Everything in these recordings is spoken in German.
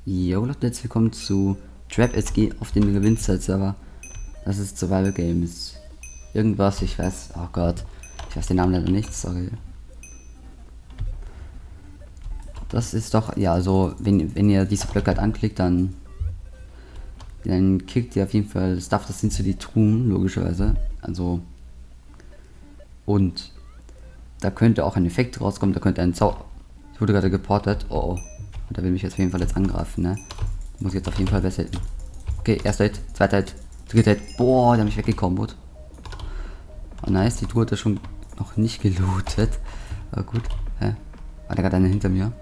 Jo Leute, herzlich willkommen zu Trap SG auf dem Gewinnzeit-Server. Das ist Survival Games. Irgendwas, ich weiß, oh Gott, ich weiß den Namen leider nicht, sorry. Das ist doch, ja, so, wenn ihr diese Blöcke halt anklickt, dann kriegt ihr auf jeden Fall Stuff, das sind so die Truhen, logischerweise. Also, und da könnte auch ein Effekt rauskommen, da könnte ein Ich wurde gerade geportet, oh. Und da will mich jetzt auf jeden Fall jetzt angreifen, ne? Muss ich jetzt auf jeden Fall besser hitten. Okay, erster Hit, zweiter Hit, dritter Hit. Boah, der hat mich weggekombot. Oh nice, die Tour hat er schon noch nicht gelootet. Aber gut, hä? War der gerade einer hinter mir?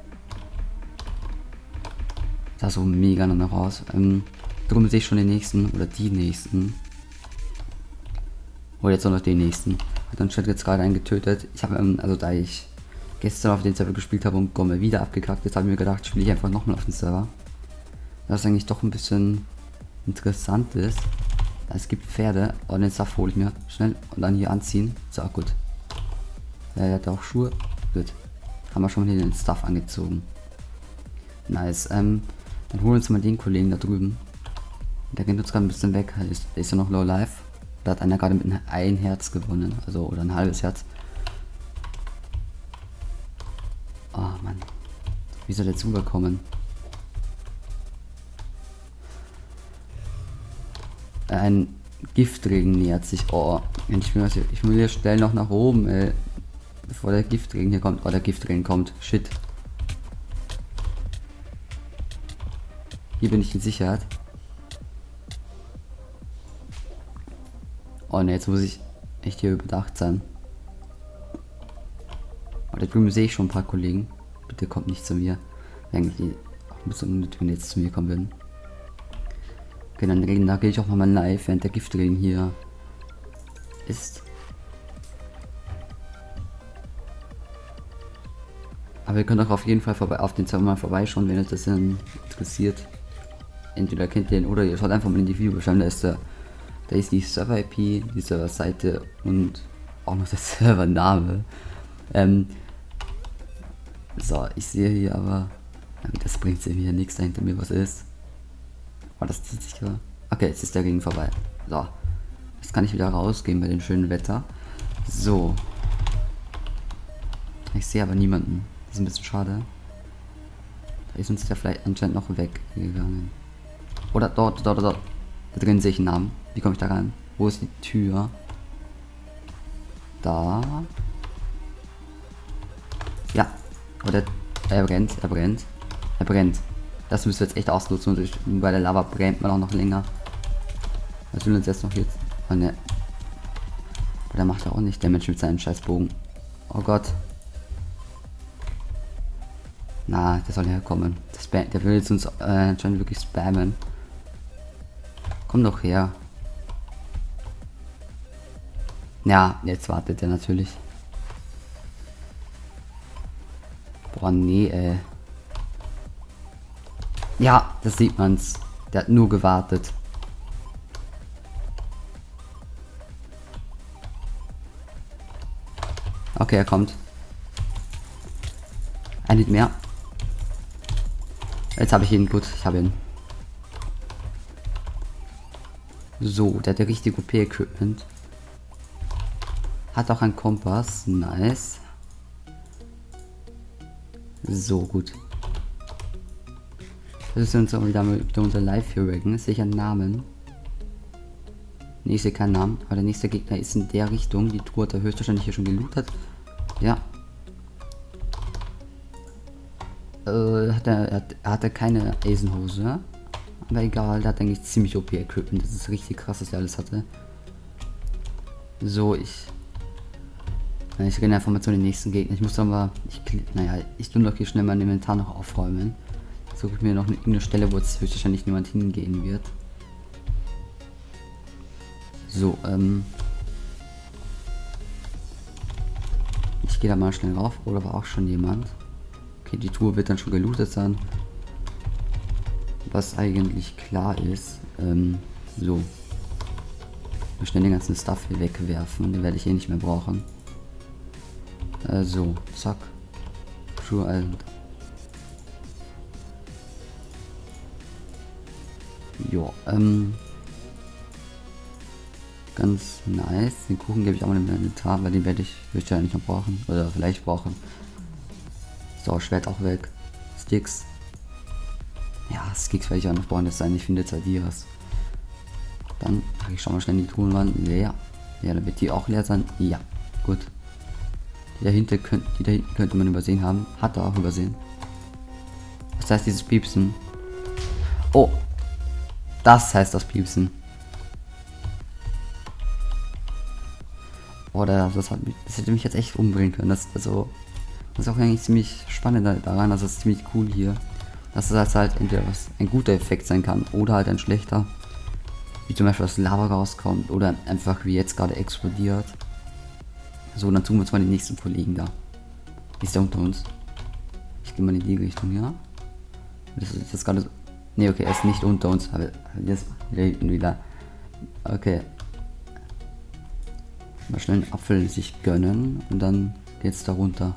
Sah so mega noch raus. Drum sehe ich schon den nächsten, oder die nächsten. Oder jetzt auch noch den nächsten. Hat dann jetzt gerade einen getötet. Ich habe, also da ich gestern auf den Server gespielt habe und Gomme wieder abgekackt, jetzt habe ich mir gedacht, spiele ich einfach nochmal auf den Server. Das eigentlich doch ein bisschen interessant ist. Es gibt Pferde und den Stuff hole ich mir schnell und dann hier anziehen. So, gut. Ja, er hat auch Schuhe. Gut. Haben wir schon mal hier den Stuff angezogen. Nice. Dann holen wir uns mal den Kollegen da drüben. Der geht uns gerade ein bisschen weg. Der ist ja noch low life. Da hat einer gerade mit ein Herz gewonnen. Also, oder ein halbes Herz. Oh Mann. Wie soll der jetzt rüberkommen? Ein Giftregen nähert sich. Oh, ich will hier schnell noch nach oben, ey. Bevor der Giftregen hier kommt. Oh, der Giftregen kommt. Shit. Hier bin ich in Sicherheit. Oh ne, jetzt muss ich echt hier überdacht sein. Oh, da drüben sehe ich schon ein paar Kollegen. Bitte kommt nicht zu mir. Eigentlich auch ein bisschen unnötig, wenn die jetzt zu mir kommen würden. Okay, dann da gehe ich auch mal live, während der Giftregen hier ist. Aber ihr könnt auch auf jeden Fall auf den Server mal vorbeischauen, wenn euch das interessiert. Entweder kennt ihr den oder ihr schaut einfach mal in die Videobeschreibung, da ist die Server-IP, die Server-Seite und auch noch der Servername. So, ich sehe hier aber, das bringt mir hier nichts, da hinter mir was ist. Oh, das zieht sich gerade. Okay, jetzt ist der Regen vorbei. So, jetzt kann ich wieder rausgehen bei dem schönen Wetter. So. Ich sehe aber niemanden. Das ist ein bisschen schade. Da ist uns der vielleicht anscheinend noch weggegangen. Oder dort. Da drin sehe ich einen Namen. Wie komme ich da rein? Wo ist die Tür? Da. Ja. Oder er brennt. Das müssen wir jetzt echt ausnutzen. Und bei der Lava brennt man auch noch länger. Was will uns jetzt noch jetzt? Oh ne. Aber der macht ja auch nicht Damage mit seinem Scheißbogen. Oh Gott. Na, der soll herkommen. Der will jetzt uns anscheinend wirklich spammen. Komm doch her. Ja, jetzt wartet er natürlich. Boah, nee, ey. Ja, das sieht man's. Der hat nur gewartet. Okay, er kommt. Ein Hit mehr. Jetzt habe ich ihn. Gut, ich habe ihn. So, der hat ja richtig OP-Equipment. Hat auch einen Kompass. Nice. So, gut. Das ist uns auch wieder unser Live-Hero. Sehe ich einen Namen? Ne, ich sehe keinen Namen. Aber der nächste Gegner ist in der Richtung. Die Tour hat er höchstwahrscheinlich hier schon gelootet. Ja. Er hatte keine Eisenhose. Aber egal, der hat eigentlich ziemlich OP-Equipment. Das ist richtig krass, dass er alles hatte. So, ich renne einfach mal zu den nächsten Gegner. Ich muss aber, ich tue doch hier schnell mein Inventar noch aufräumen. Suche ich mir noch eine Stelle, wo jetzt höchstwahrscheinlich niemand hingehen wird. So, ich gehe da mal schnell rauf. Oder war auch schon jemand? Okay, die Tour wird dann schon gelootet sein. Was eigentlich klar ist. So. Schnell den ganzen Stuff hier wegwerfen. Den werde ich eh nicht mehr brauchen. So, zack. True Island. Jo, ganz nice. Den Kuchen gebe ich auch mal in mein Inventar, weil den werde ich wahrscheinlich noch brauchen. Oder vielleicht brauchen. So, Schwert auch weg. Sticks. Ja, Sticks werde ich auch noch brauchen, das sein. Ich finde jetzt halt hier was. Dann mache ich schon mal schnell die Truhenwand leer. Ja, dann wird die auch leer sein. Ja, gut. Die da hinten könnte man übersehen haben. Hat er auch übersehen. Was heißt dieses Piepsen? Oh! Das heißt das Piepsen. Oder das hätte mich jetzt echt umbringen können. Das ist auch eigentlich ziemlich spannend daran, dass es ziemlich cool hier. Dass es halt entweder ein guter Effekt sein kann oder halt ein schlechter. Wie zum Beispiel, dass Lava rauskommt oder einfach wie jetzt gerade explodiert. So, dann tun wir uns mal den nächsten Kollegen da. Ist der unter uns? Ich gehe mal in die Richtung, ja. Das ist jetzt gerade so. Ne, okay, er ist nicht unter uns. Aber jetzt wieder. Okay. Mal schnell einen Apfel sich gönnen und dann geht's da runter.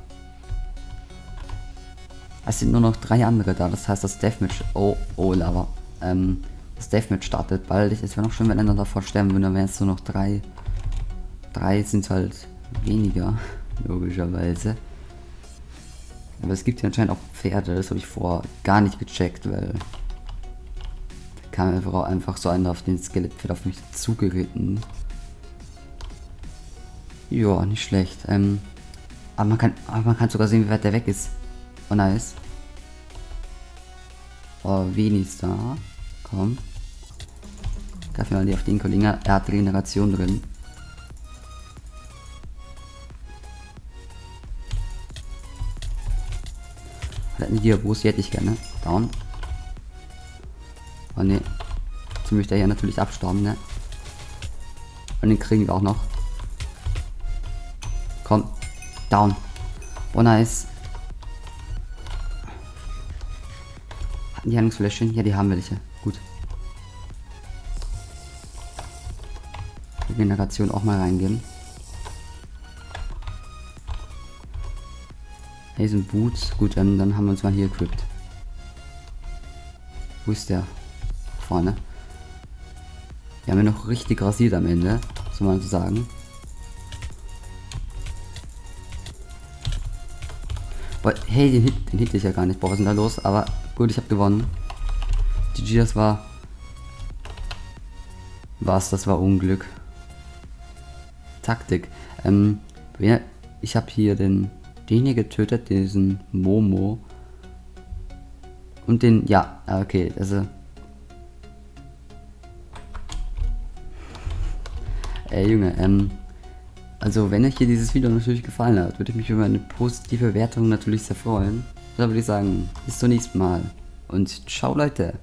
Es sind nur noch 3 andere da, das heißt das Deathmatch. Oh, Lava. Das Deathmatch startet bald. Es wäre noch schön, wenn einer davor sterben würde, dann wären es nur noch 3. 3 sind halt weniger, logischerweise. Aber es gibt hier anscheinend auch Pferde, das habe ich vorher gar nicht gecheckt, weil da kam einfach so einer auf den Skelettpferd auf mich zugeritten. Ja, nicht schlecht. Aber man kann sogar sehen, wie weit der weg ist. Oh, nice. Oh, Veni ist da. Komm. Greif mal die auf den Kollegen. Er hat Regeneration drin. Hat eine Diabos, die hätte ich gerne. Down. Oh ne. Jetzt möchte er ja natürlich abstauben, ne? Und den kriegen wir auch noch. Komm. Down. Oh, nice. Hatten die Heilungsfläschchen? Ja, die haben welche. Gut. Regeneration auch mal reingeben. Hier sind Boots. Gut, dann haben wir uns mal hier equipped. Wo ist der? Vorne. Wir haben ja noch richtig rasiert am Ende, soll man so sagen. Boah, hey, den hit ich ja gar nicht. Boah, was ist denn da los? Aber gut, ich habe gewonnen. GG, das war... Das war Unglück. Taktik. Ich habe hier den hier getötet, diesen Momo. Und den, ja, okay, also... Junge, also wenn euch hier dieses Video natürlich gefallen hat, würde ich mich über eine positive Wertung natürlich sehr freuen. Dann würde ich sagen, bis zum nächsten Mal und ciao Leute.